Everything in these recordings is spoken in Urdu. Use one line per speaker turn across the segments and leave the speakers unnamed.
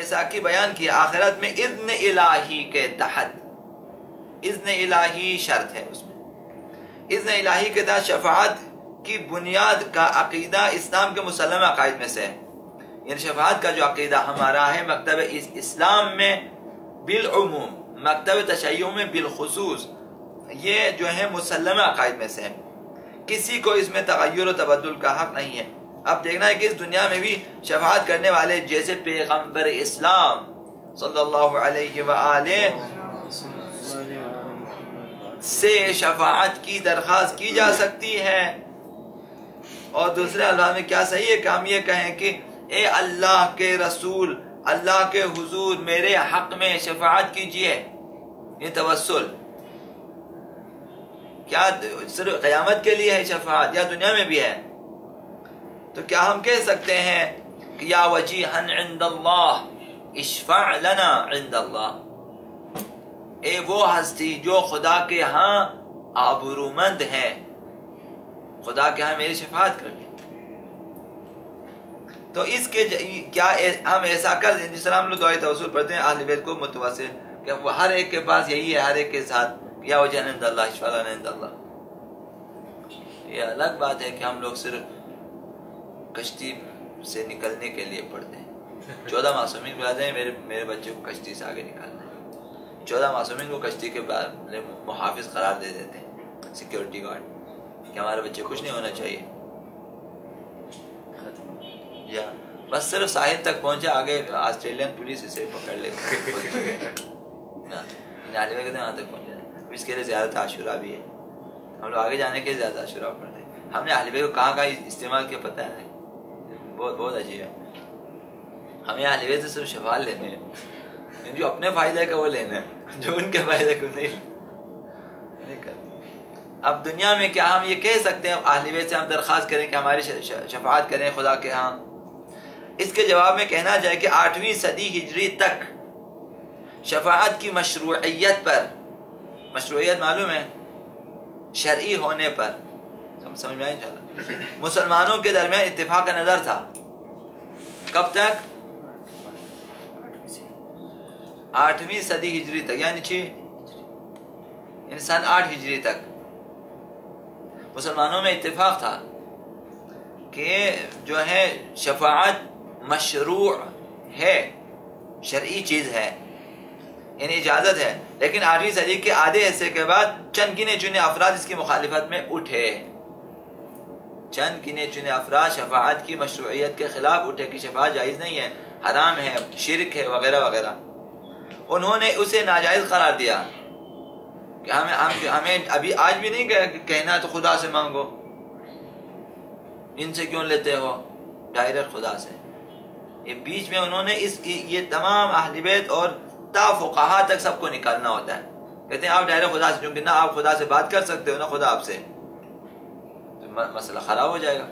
جیسا کہ بیان کیا آخرت میں اذن الہی کے تحت، اذن الہی شرط ہے اس میں، اذن الہی کے تحت شفاعت کی بنیاد کا عقیدہ اسلام کے مسلم عقائد میں سے ہے. یعنی شفاعت کا جو عقیدہ ہمارا ہے مکتب اسلام میں بالعموم، مکتب تشیع میں بالخصوص، یہ جو ہے مسلم عقائد میں سے ہے، کسی کو اس میں تغیر و تبدل کا حق نہیں ہے. اب دیکھنا ہے کہ اس دنیا میں بھی شفاعت کرنے والے جیسے پیغمبر اسلام صلی اللہ علیہ وآلہ سے شفاعت کی درخواست کی جا سکتی ہے. اور دوسرے الفاظ میں کیا صحیح ہے کہ ہم یہ کہیں کہ اے اللہ کے رسول، اللہ کے حضور میرے حق میں شفاعت کیجئے. یہ توسل کیا صرف قیامت کے لیے ہے شفاعت یا دنیا میں بھی ہے؟ تو کیا ہم کہہ سکتے ہیں کہ یا وجیہا عند اللہ اشفع لنا عند اللہ، اے وہ ہستی جو خدا کے ہاں آبرومند ہے، خدا کے ہاں میری شفاعت کر دی. تو اس کے کیا ہم ایسا کر دیں جس طرح ہم لوگ دعائے توسل پڑھتے ہیں اہل بیت کو متوسل، کہ وہ ہر ایک کے پاس یہی ہے، ہر ایک کے ساتھ یا وجہ عند اللہ اشفع لنا عند اللہ. یہ الگ بات ہے کہ ہم لوگ صرف کشتی سے نکلنے کے لیے پڑھتے ہیں. 14 معصومین بلاتے ہیں میرے بچے کو کشتی سے آگے نکالنا ہے. 14 معصومین کو کشتی کے بعد محافظ قرار دے دیتے ہیں، سیکیورٹی گارڈ، کہ ہمارے بچے کچھ نہیں ہونا چاہیے. یا بس صرف ساحل تک پہنچے، آگے آسٹریلین پولیس اسے پکڑ لے وہاں تک پہنچ جائے. اس کے لیے زیادہ عاشورہ بھی ہے، ہم لوگ آگے جانے کے لیے زیادہ عاشورہ پڑھتے ہیں. ہم نے اہل بیت کو کہاں استعمال کیا پتہ ہے، بہت عجیب ہے. ہمیں اہل بیت سے صرف شفاعت لینے ہیں، جو اپنے فائدے کا وہ لینا ہے، جو ان کے فائدے کو نہیں کرتے. اب دنیا میں کیا ہم یہ کہہ سکتے ہیں اہل بیت سے ہم درخواست کریں کہ ہماری شفاعت کریں خدا کے ہاں؟ اس کے جواب میں کہنا جائے کہ 8ویں صدی ہجری تک شفاعت کی مشروعیت پر، مشروعیت معلوم ہے شرعی ہونے پر، سمجھ میں آئے انشاءاللہ، مسلمانوں کے درمیان اتفاق کا نظر تھا. کب تک؟ 8ویں صدی ہجری تک، یعنی سن 8 ہجری تک مسلمانوں میں اتفاق تھا کہ جو ہے شفاعت مشروع ہے، شرعی چیز ہے، یعنی اجازت ہے. لیکن 8ویں صدی کے آدھے حصے کے بعد چند گنے چنے افراد اس کی مخالفت میں اٹھے، چند گنے چنے افراد شفاعت کی مشروعیت کے خلاف اٹھے کہ شفاعت جائز نہیں ہے، حرام ہے، شرک ہے وغیرہ وغیرہ. انہوں نے اسے ناجائز قرار دیا کہ ہمیں ابھی آج بھی نہیں کہنا تو خدا سے مانگو، ان سے کیوں لیتے ہو، ڈائریکٹ خدا سے. یہ بیچ میں انہوں نے یہ تمام اہل بیت اور تا فقہا تک سب کو نکالنا ہوتا ہے. کہتے ہیں آپ ڈائریکٹ خدا سے، کیونکہ نہ آپ خدا سے بات کر سکتے ہو نہ خدا آپ سے، مسئلہ خراب ہو جائے گا.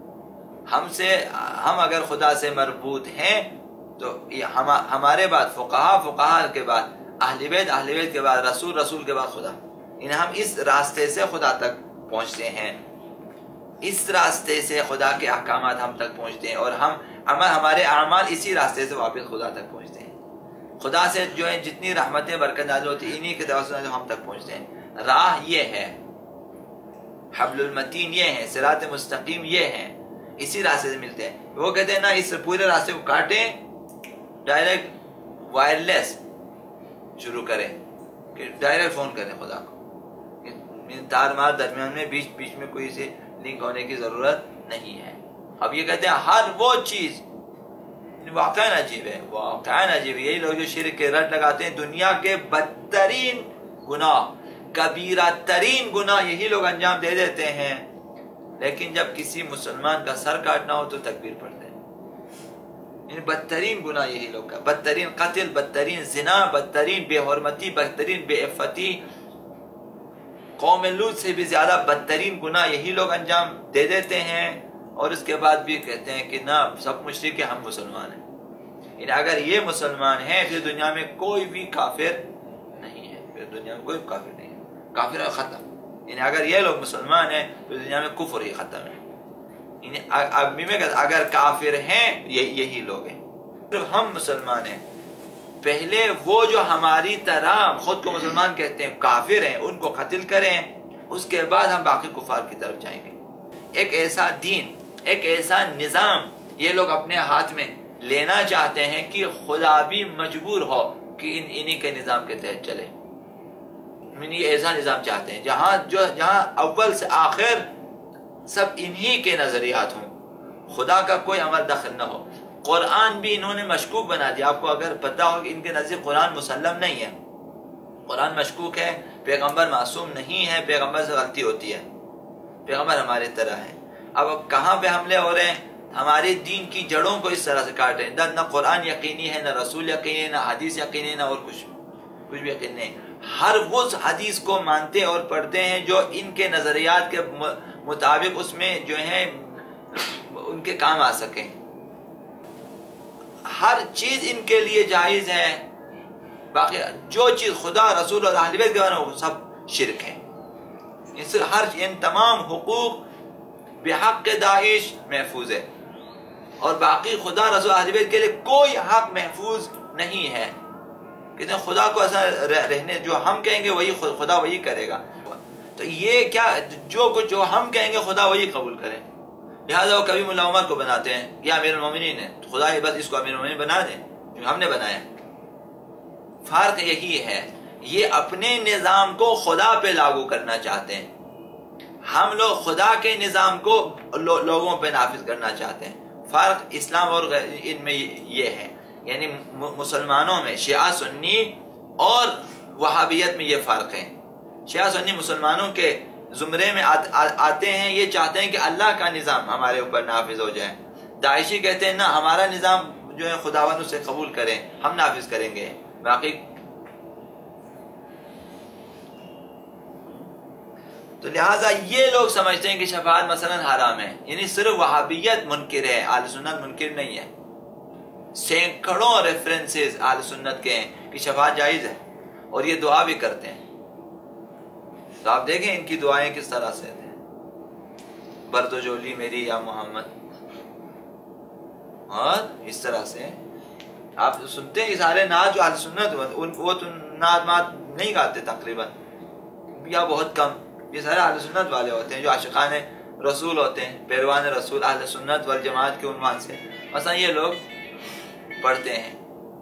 ہم اگر خدا سے مربوط ہیں تو ہمارے بعد فقہا کے بعد اہل بیت کے بعد رسول کے بعد خدا، یعنی ہم اس راستے سے خدا تک پہنچتے ہیں، اس راستے سے خدا کے احکامات ہم تک پہنچتے ہیں، اور ہمارے اعمال اسی راستے سے واپس خدا تک پہنچتے ہیں. خدا سے جو ہے جتنی رحمتیں برکت نازل ہوتی ہیں انہی کے توسط سے ہم تک پہنچتے ہیں. راہ یہ ہے، حبل المتین یہ ہے، صراط مستقیم یہ ہے، اسی راستے سے ملتے ہیں. وہ کہتے ہیں نا اس پورے راستے کو کاٹیں، ڈائریکٹ وائرلیس شروع کریں کہ ڈائریکٹ فون کریں خدا کو، تار مار درمیان میں بیچ میں کوئی سے لنک ہونے کی ضرورت نہیں ہے. اب یہ کہتے ہیں ہر وہ چیز، واقعاً عجیب ہے، واقعاً عجیب ہے. یہی لوگ جو شرک کے رٹ لگاتے ہیں، دنیا کے بدترین گناہ، کبیرہ ترین گناہ یہی لوگ انجام دے دیتے ہیں، لیکن جب کسی مسلمان کا سر کاٹنا ہو تو تکبیر پڑھتے ہیں. یعنی بدترین گناہ یہی لوگ کا، بدترین قتل، بدترین زنا، بدترین بے حرمتی، بدترین بے عفتی، قوم لوط سے بھی زیادہ بدترین گناہ یہی لوگ انجام دے دیتے ہیں. اور اس کے بعد بھی کہتے ہیں کہ نہ سب مشرک ہیں، ہم مسلمان ہیں. یعنی اگر یہ مسلمان ہیں پھر دنیا میں کوئی بھی کافر نہیں ہے، پھر دنیا میں کوئی کافر نہیں ہے، کافر ختم. یعنی اگر یہ لوگ مسلمان ہیں تو دنیا میں کفر ہی ختم ہے. یعنی اگر کافر ہیں یہی لوگ ہیں. ہم مسلمان ہیں، پہلے وہ جو ہماری طرح خود کو مسلمان کہتے ہیں کافر ہیں ان کو قتل کریں، اس کے بعد ہم باقی کفار کی طرف جائیں گے۔ ایک ایسا دین، ایک ایسا نظام یہ لوگ اپنے ہاتھ میں لینا چاہتے ہیں کہ خدا بھی مجبور ہو کہ انہی کے نظام کے تحت چلے۔ یہ ایسا نظام چاہتے ہیں جہاں اول سے آخر سب انہی کے نظریات ہوں، خدا کا کوئی عمل دخل نہ ہو۔ قرآن بھی انہوں نے مشکوک بنا دیا۔ آپ کو اگر پتہ ہو کہ ان کے نزدیک قرآن مسلم نہیں ہے، قرآن مشکوک ہے، پیغمبر معصوم نہیں ہے، پیغمبر سے غلطی ہوتی ہے، پیغمبر ہمارے طرح ہے۔ اب کہاں پہ حملے ہو رہے ہیں؟ ہمارے دین کی جڑوں کو اس طرح سے کاٹ رہے ہیں۔ نہ قرآن یقینی ہے، نہ رسول یقینی ہے، نہ حدیث یقینی ہے، نہ اور کچھ بھی یقین نہیں۔ ہر وہ حدیث کو مانتے اور پڑھتے ہیں جو ان کے نظریات کے مطابق اس میں جو ہے ان کے کام آ سکیں۔ ہر چیز ان کے لیے جائز ہے، باقی جو چیز خدا، رسول اور اہل بیت کے بارے میں وہ سب شرک ہے۔ ان تمام حقوق بحق داعش محفوظ ہے، اور باقی خدا، رسول، اہل بیت کے لیے کوئی حق محفوظ نہیں ہے۔ کہتے ہیں خدا کو ایسا رہنے، جو ہم کہیں گے وہی خدا وہی کرے گا۔ تو یہ کیا، جو ہم کہیں گے خدا وہی قبول کرے، لہذا وہ کبھی ملا عمر کو بناتے ہیں یہ امیر المومنین ہے، خدا یہ بس اس کو امیر المومنین بنا دیں جو ہم نے بنایا۔ فرق یہی ہے، یہ اپنے نظام کو خدا پہ لاگو کرنا چاہتے ہیں، ہم لوگ خدا کے نظام کو لوگوں پہ نافذ کرنا چاہتے ہیں۔ فرق اسلام اور ان میں یہ ہے، یعنی مسلمانوں میں شیعہ سنی اور وہابیت میں یہ فرق ہے۔ شیعہ سنی مسلمانوں کے زمرے میں آتے ہیں، یہ چاہتے ہیں کہ اللہ کا نظام ہمارے اوپر نافذ ہو جائے۔ داعشی کہتے ہیں نہ، ہمارا نظام جو ہے خداوند اسے قبول کریں، ہم نافذ کریں گے باقی۔ تو لہٰذا یہ لوگ سمجھتے ہیں کہ شفاعت مثلا حرام ہے، یعنی صرف وہابیت منکر ہے، اہل سنت منکر نہیں ہے۔ سینکڑوں ریفرنسز اہل سنت کے ہیں کہ شفاعت جائز ہے، اور یہ دعا بھی کرتے ہیں۔ تو آپ دیکھیں ان کی دعائیں کس طرح سے تھے، برد و جولی میری یا محمد، اور اس طرح سے آپ سنتے ہیں یہ سارے نعت جو اہل سنت وہ تو نعت مات نہیں گاتے تقریباً، یا بہت کم۔ یہ سارے اہل سنت والے ہوتے ہیں جو عاشقان رسول ہوتے ہیں، پیروان رسول، اہل سنت والجماعت کے عنوان سے مثلا یہ لوگ پڑھتے ہیں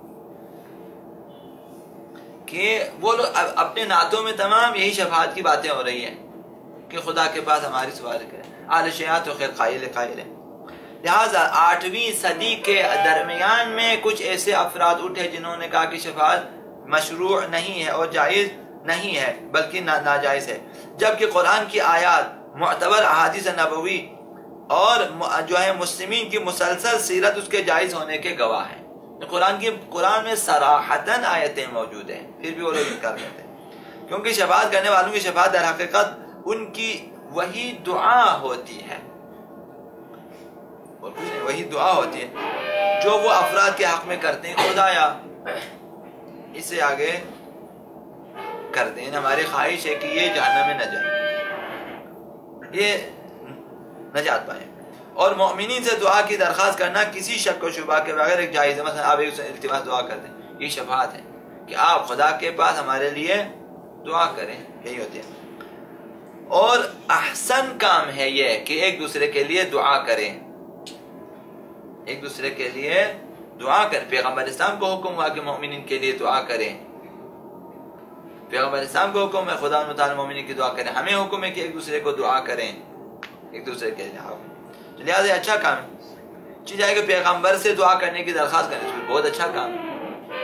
کہ وہ لوگ اپنے نعتوں میں تمام یہی شفاعت کی باتیں ہو رہی ہیں کہ خدا کے پاس ہماری سوال کرے۔ اہل شیعہ تو خیر قائل ہیں۔ لہٰذا 8ویں صدی کے درمیان میں کچھ ایسے افراد اٹھے جنہوں نے کہا کہ شفاعت مشروع نہیں ہے اور جائز نہیں ہے بلکہ ناجائز ہے، جبکہ قرآن کی آیات، معتبر احادیث نبوی اور جو ہے مسلمین کی مسلسل سیرت اس کے جائز ہونے کے گواہ ہیں۔ قرآن میں صراحتاً آیتیں موجود ہیں، پھر بھی وہ لوگ انکار کرتے ہیں، کیونکہ شفاعت کرنے والوں کی شفاعت در حقیقت ان کی وہی دعا ہوتی ہے، اور کچھ نہیں، وہی دعا ہوتی ہے جو وہ افراد کے حق میں کرتے ہیں، خدایا اس سے آگے کرتے ہیں، ہماری خواہش ہے کہ یہ جہنم میں نہ جائیں، یہ نجات پائیں۔ اور مومنین سے دعا کی درخواست کرنا کسی شک و شبہ کے بغیر ایک جائز ہے۔ مثلا آپ ایک التماس دعا کرتے ہیں، یہ شفاعت ہے کہ آپ خدا کے پاس ہمارے لیے دعا کریں، یہی ہوتی ہے۔ اور احسن کام ہے یہ کہ ایک دوسرے کے لیے دعا کریں، ایک دوسرے کے لیے دعا کریں۔ پیغمبر اسلام کو حکم ہوا کہ مومنین کے لیے دعا کریں، پیغمبر اسلام کو حکم ہے خدا متعالی مومنین کی دعا کریں، ہمیں حکم ہے کہ ایک دوسرے کو دعا کریں، ایک دوسرے کے لیے۔ لہٰذا اچھا کام ہے، چیز ہے کہ پیغمبر سے دعا کرنے کی درخواست کریں، بہت اچھا کام ہے۔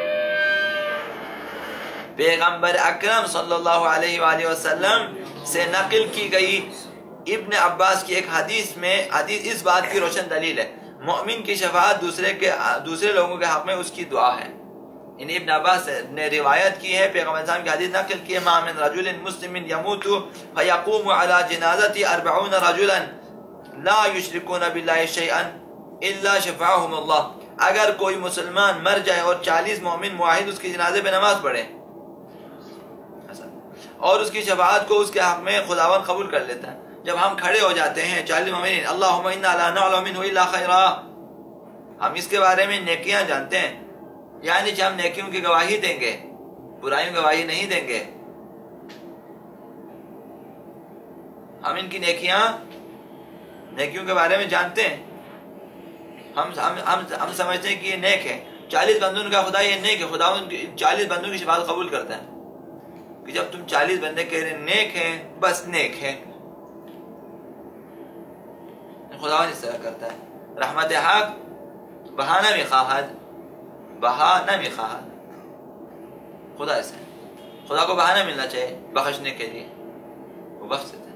پیغمبر اکرم صلی اللہ علیہ وآلہ وسلم سے نقل کی گئی ابن عباس کی ایک حدیث میں، حدیث اس بات کی روشن دلیل ہے، مومن کی شفاعت دوسرے لوگوں کے حق میں اس کی دعا ہے۔ ان ابن عباس نے روایت کی ہے، پیغمبر اسلام کی حدیث نقل کی ہے، ما من رجل مسلم يموت فيقوم على جنازته 40 رجلا لا يشركون بالله شيئا الا شفعهم الله۔ اگر کوئی مسلمان مر جائے اور 40 مومن معاہد اس کی جنازے پہ نماز پڑھے اور اس کی شفاعت کو اس کے حق میں خداوند قبول کر لیتا ہے، جب ہم کھڑے ہو جاتے ہیں 40 مومنین، اللہم انا لا نعلم منه الا خیرا، ہم اس کے بارے میں نیکیاں جانتے ہیں، یعنی کہ ہم نیکیوں کی گواہی دیں گے، برائیوں کی گواہی نہیں دیں گے. ہم ان کی نیکیوں کے بارے میں جانتے ہیں. ہم سمجھتے ہیں کہ یہ نیک ہے. 40 بندوں کا خدا یہ نیک ہے. خدا ان 40 بندوں کی شفاعت قبول کرتا ہے کہ جب تم 40 بندے کہہ رہے ہیں نیک ہیں، بس نیک ہے. خدا اس طرح کرتا ہے. رحمت حق بہانہ بھی خواہد، خدا ایسا ہے. خدا کو بہانہ ملنا چاہیے بخشنے کے لیے، وہ بخش دیتا ہے.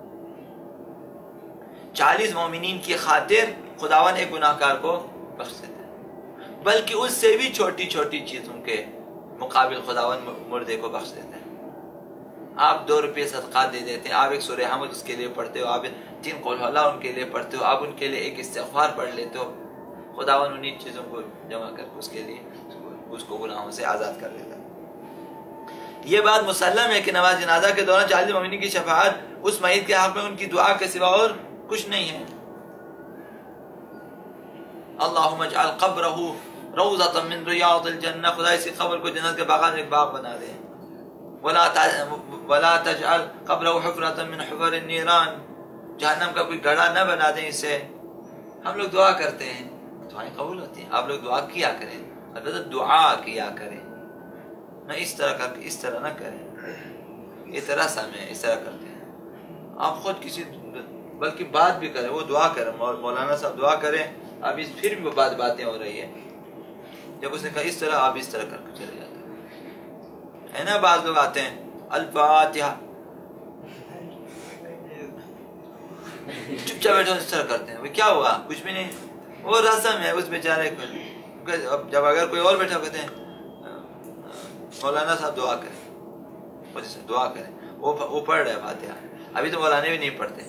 40 مومنین کی خاطر خداوند ایک گناہ کار کو بخش دیتا ہے، بلکہ اس سے بھی چھوٹی چھوٹی چیزوں کے مقابل خداوند مردے کو بخش دیتا ہے. آپ 2 روپے صدقات دے دیتے ہیں، آپ ایک سورہ حمد اس کے لیے پڑھتے ہو، آپ 3 قول اللہ ان کے لیے پڑھتے ہو، آپ ان کے لیے ایک استغفار پڑھ لیتے ہو، خداوند انہی چیزوں کو جمع کر کے اس کے لیے اس کو گناہوں سے آزاد کر لیتا ہے. یہ بات مسلم ہے کہ نماز جنازہ کے دوران 40 مومنین کی شفاعت اس میت کے حق میں ان کی دعا کے سوا اور کچھ نہیں ہے. اللہم اجعل قبرہ روضۃ من ریاض الجنہ، خدا اس کی قبر کو جنت کے باغات میں ایک باغ بنا دے. ولا تجعل قبرہ حفرۃ من حفر النیران، جہنم کا کوئی گڑھا نہ بنا دیں اسے. ہم لوگ دعا کرتے ہیں، دعائیں قبول ہوتی ہیں. آپ لوگ دعا کیا کریں، البتہ دعا کیا کریں، نہ اس طرح کر کے اس طرح نہ کریں. یہ طرح سے ہمیں اس طرح کرتے ہیں. آپ خود کسی بلکہ بات بھی کریں، وہ دعا کریں، مولانا صاحب دعا کریں. اب پھر بھی باتیں ہو رہی ہے. جب اس نے کہا اس طرح، آپ اس طرح کر کے چلے جاتے ہیں. ہے نا بعض لوگ آتے ہیں الفاتحہ، چپ چاپ بیٹھے اس طرح کرتے ہیں. کیا ہوا؟ کچھ بھی نہیں، وہ رسم ہے اس بیچارے کو. جب اگر کوئی اور بیٹھا کہتے ہیں مولانا صاحب دعا کریں، دعا کریں، وہ پڑھ رہے فاتحہ. ابھی تو مولانا بھی نہیں پڑھتے.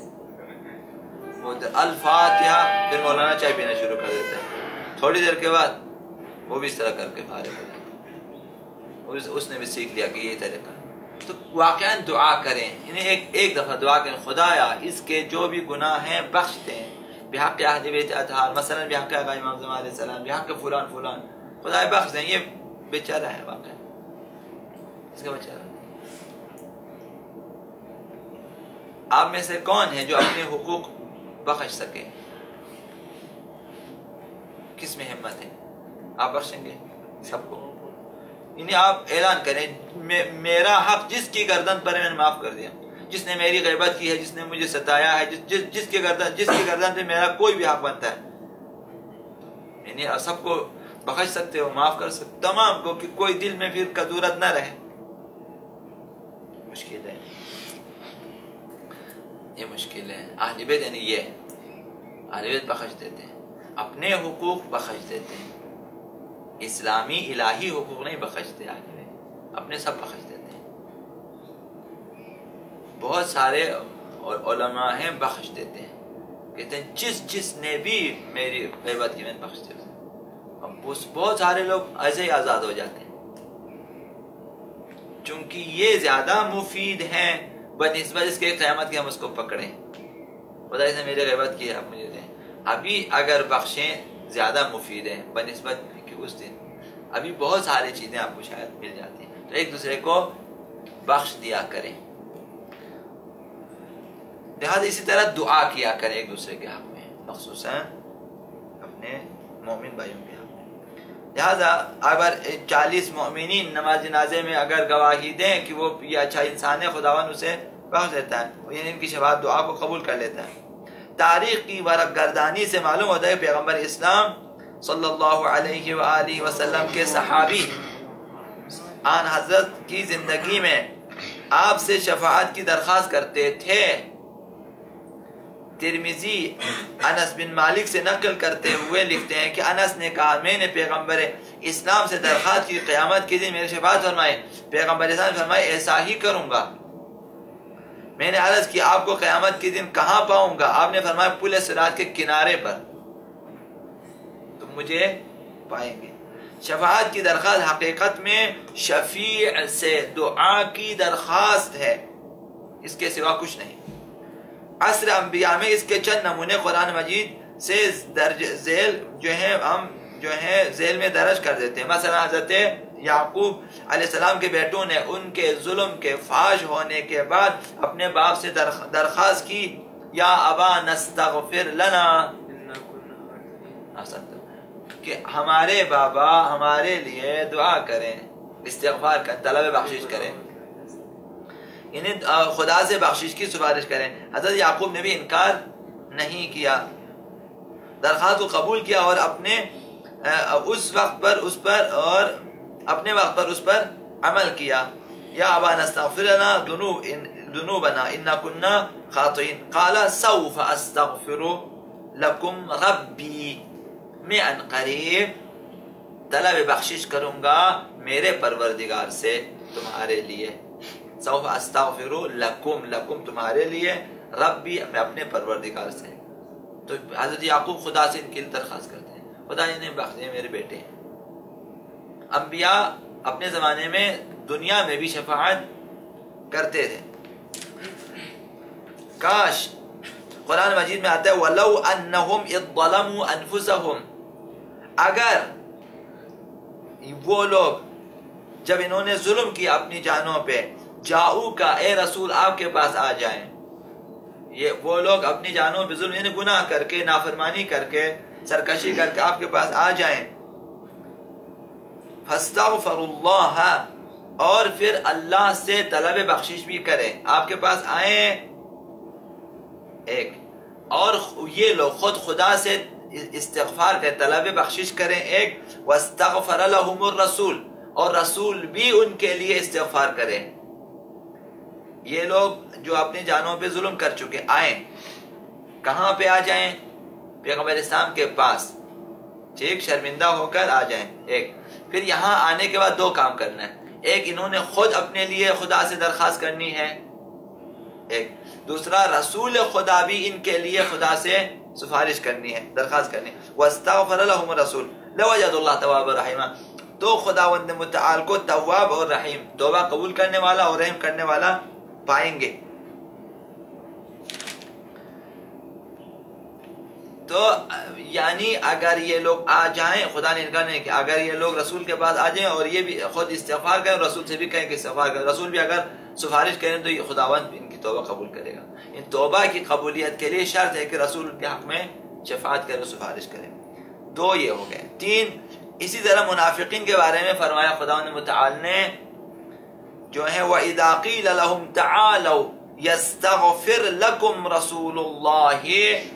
الفاتحہ، پھر مولانا چائے پینا شروع کر دیتے ہیں. تھوڑی دیر کے بعد وہ بھی اس طرح کر کے فارغ ہو جاتے. اس نے بھی سیکھ لیا کہ یہ طریقہ. تو واقعا دعا کریں، انہیں ایک دفعہ دعا کریں، خدایا اس کے جو بھی گناہ ہیں بخش دیں، بحق اہل بیت اطہار، مثلا بحق آقا امام زمان علیہ السلام، بحق فلان فلان، خدایا بخش دیں. یہ بیچارہ ہے واقعا، اس کا بیچارہ. آپ میں سے کون ہے جو اپنے حقوق بخش سکے؟ کس میں ہمت ہے؟ آپ بخشیں گے سب کو. یعنی آپ اعلان کریں میرا حق جس کی گردن پر میں نے معاف کر دیا، جس نے میری غیبت کی ہے، جس نے مجھے ستایا ہے، جس کی گردن پہ میرا کوئی بھی حق بنتا ہے، یعنی آپ سب کو بخش سکتے ہو، معاف کر سکتے تمام کو، کہ کوئی دل میں پھر کدورت نہ رہے. مشکل ہے، یہ مشکل ہے. اہل بیت یعنی یہ اہل بیت بخش دیتے ہیں، اپنے حقوق بخش دیتے ہیں. اسلامی الہی حقوق نہیں بخشتے اہل بیت، اپنے سب بخش دیتے ہیں. بہت سارے علماء ہیں بخش دیتے ہیں، کہتے ہیں جس نے بھی میری غیبت کی میں بخش دیتا ہوں. بہت سارے لوگ ایسے ہی آزاد ہو جاتے ہیں، چونکہ یہ زیادہ مفید ہیں بنسبت اس کے قیامت کے ہم اس کو پکڑیں. خدا اس نے میری غیبت کی ہے، آپ مجھے دیں. ابھی اگر بخشیں زیادہ مفید ہیں بنسبت کہ اس دن ابھی بہت ساری چیزیں آپ کو شاید مل جاتی ہیں. تو ایک دوسرے کو بخش دیا کریں. لہذا اسی طرح دعا کیا کریں ایک دوسرے کے حق میں، مخصوصاً اپنے مومن بھائیوں کے حق میں. لہذا اگر 40 مومنین نماز جنازے میں اگر گواہی دیں کہ وہ یہ اچھا انسان ہے، خداوند اسے بخش دیتا ہے، یعنی ان کی شفاعت دعا کو قبول کر لیتا ہے. تاریخ کی ورق گردانی سے معلوم ہوتا ہے پیغمبر اسلام صلی اللہ علیہ وآلہ وسلم کے صحابی آن حضرت کی زندگی میں آپ سے شفاعت کی درخواست کرتے تھے. ترمذی انس بن مالک سے نقل کرتے ہوئے لکھتے ہیں کہ انس نے کہا میں نے پیغمبر اسلام سے درخواست کی قیامت کے دن میرے شفاعت فرمائے. پیغمبر اسلام نے فرمایا ایسا ہی کروں گا. میں نے عرض کی آپ کو قیامت کے دن کہاں پاؤں گا؟ آپ نے فرمایا پل صراط کے کنارے پر تم مجھے پائیں گے. شفاعت کی درخواست حقیقت میں شفیع سے دعا کی درخواست ہے، اس کے سوا کچھ نہیں. عصر انبیاء میں اس کے چند نمونے قرآن مجید سے درج ذیل جو ہے ہم جو ہے ذیل میں درج کر دیتے ہیں. مثلا حضرت یعقوب علیہ السلام کے بیٹوں نے ان کے ظلم کے فاش ہونے کے بعد اپنے باپ سے درخواست کی یا ابا نستغفر لنا کہ ہمارے بابا ہمارے لیے دعا کریں، استغفار کریں، طلب بخشش کریں، یعنی خدا سے بخشش کی سفارش کریں. حضرت یعقوب نے بھی انکار نہیں کیا، درخواست کو قبول کیا اور اپنے اس وقت پر اس پر اور اپنے وقت پر اس پر عمل کیا. یا ابا نستغفر لنا ذنوبنا انا كنا خاطئین قال سوف استغفر لكم ربی، میں ان قریب طلب بخشش کروں گا میرے پروردگار سے تمہارے لیے. سوف استغفر لکم تمہارے لیے، ربی میں اپنے پروردگار سے. تو حضرت یعقوب خدا سے ان کے لیے درخواست کرتے ہیں، خدا انہیں بخش دے میرے بیٹے. انبیاء اپنے زمانے میں دنیا میں بھی شفاعت کرتے تھے. کاش قرآن مجید میں آتا ہے وَلَوْ أَنَّهُمْ اِذْ ظَلَمُوا أَنفُسَهُمْ، اگر وہ لوگ جب انہوں نے ظلم کیا اپنی جانوں پہ، جاؤ کا اے رسول آپ کے پاس آ جائیں. یہ وہ لوگ اپنی جانوں پہ ظلم یعنی گناہ کر کے، نافرمانی کر کے، سرکشی کر کے آپ کے پاس آ جائیں. فَاسْتَغْفَرُوا اللَّهَ، اور پھر اللہ سے طلب بخشش بھی کریں، آپ کے پاس آئیں ایک، اور یہ لوگ خود خدا سے استغفار کریں، طلب بخشش کریں ایک. وَاسْتَغْفَرَ لَهُمُ الرَّسُولُ، اور رسول بھی ان کے لیے استغفار کریں. یہ لوگ جو اپنی جانوں پہ ظلم کر چکے آئیں، کہاں پہ آ جائیں؟ پیغمبر اسلام کے پاس، ٹھیک، شرمندہ ہو کر آ جائیں ایک. پھر یہاں آنے کے بعد دو کام کرنا ہے، ایک انہوں نے خود اپنے لیے خدا سے درخواست کرنی ہے ایک، دوسرا رسول خدا بھی ان کے لیے خدا سے سفارش کرنی ہے، درخواست کرنی ہے. وَاسْتَغْفَرَ لَهُمُ الرَّسُولُ لَوَجَدُوا اللَّهَ تَوَّابًا رَحِيمًا، تو خداوند متعال کو تواب اور رحیم، توبہ قبول کرنے والا اور رحم کرنے والا پائیں گے. تو یعنی اگر یہ لوگ آ جائیں، خدا نے انکار نہیں کیا، اگر یہ لوگ رسول کے پاس آ جائیں اور یہ بھی خود استغفار کریں، رسول سے بھی کہیں کہ استغفار کریں، رسول بھی اگر سفارش کریں تو یہ خداوند ان کی توبہ قبول کرے گا. ان توبہ کی قبولیت کے لیے شرط ہے کہ رسول کے حق میں شفاعت کرے، سفارش کرے. دو یہ ہو گئے. تین، اسی طرح منافقین کے بارے میں فرمایا خداوند متعال نے جو ہے وَإِذَا قِيلَ لَهُمْ تَعَالَوْا يَسْتَغْفِرْ لَكُمْ رَسُولُ اللَّهِ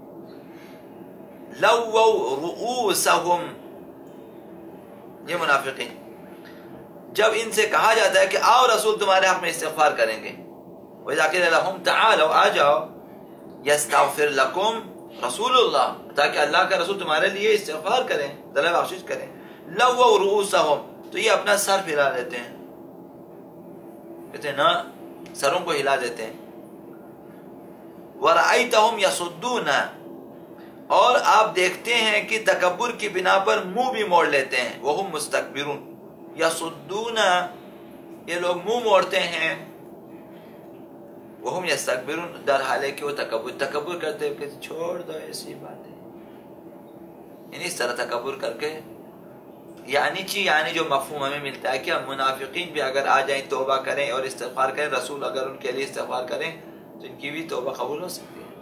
لَوَّوْا رُؤُوسَهُمْ، یہ منافقین، جب ان سے کہا جاتا ہے کہ آؤ رسول تمہارے حق میں استغفار کریں گے، وَإِذَا قِيلَ لَهُمْ تَعَالَوْا آ جاؤ، يَسْتَغْفِرْ لَكُمْ رسول اللہ، تاکہ اللہ کا رسول تمہارے لیے استغفار کریں، طلب بخشش کریں. لَوَّوْا رُؤُوسَهُمْ، تو یہ اپنا سر پھیلا دیتے ہیں، کہتے ہیں نا، سروں کو ہلا دیتے ہیں. وَرَأَيْتَهُمْ يَصُدُّونَ، اور آپ دیکھتے ہیں کہ تکبر کی بنا پر منہ بھی موڑ لیتے ہیں. وَهُمْ مُسْتَكْبِرُونَ، يَصُدُّونَ، یہ لوگ منہ موڑتے ہیں. وَهُمْ يَسْتَكْبِرُونَ، در حالے کہ وہ تکبر کرتے ہیں کہ چھوڑ دو ایسی باتیں. یعنی اس طرح تکبر کر کے یعنی جو مفہوم ہمیں ملتا ہے کہ منافقین بھی اگر آ جائیں توبہ کریں اور استغفار کریں، رسول اگر ان کے لیے استغفار کریں تو ان کی بھی توبہ قبول ہو سکتی ہے.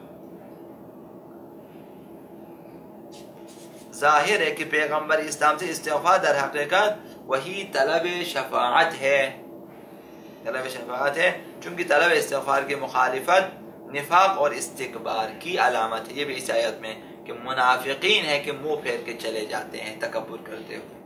ظاہر ہے کہ پیغمبر اسلام سے استغفار در حقیقت وہی طلب شفاعت ہے، طلب شفاعت ہے، چونکہ طلب استغفار کی مخالفت نفاق اور استکبار کی علامت ہے. یہ بھی اس آیت میں کہ منافقین ہے کہ منہ پھیر کے چلے جاتے ہیں تکبر کرتے ہوئے.